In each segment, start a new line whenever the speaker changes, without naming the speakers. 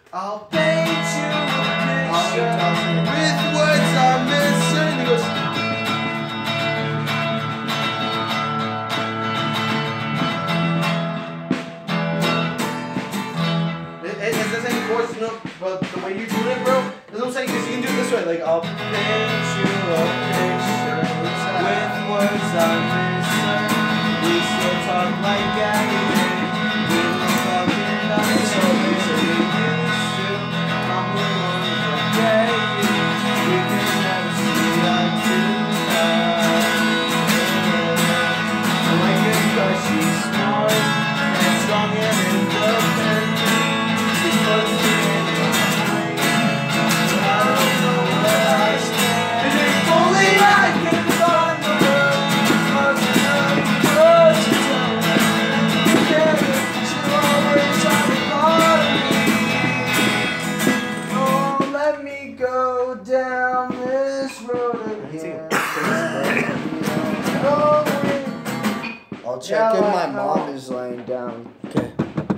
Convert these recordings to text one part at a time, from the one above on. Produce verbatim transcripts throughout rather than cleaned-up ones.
I'll paint you a picture with words I'm missing. He goes, it, it, it's the same chords, you know, but the way you do it, bro, that's what I'm saying, because you can do it this way, like, I'll paint you a picture with words I'm missing. We still talk like anime. We don't talk in our stories that we used to. I'm the one who forget you. We can never see eye to eye. I like it because she's smart and strong and independent. She puts me in my mind. I don't know where I stand. And if only I could find the world. Cause I know what to tell me. Yeah, she'll always have a part of me. Don't let me go down this road again.
I'll check if my mom is laying down.
Okay.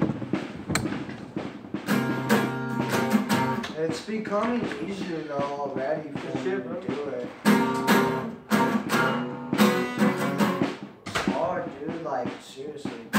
It's becoming easier though already for me
Shit,
to
bro.
do it. It's hard, dude. Like, seriously.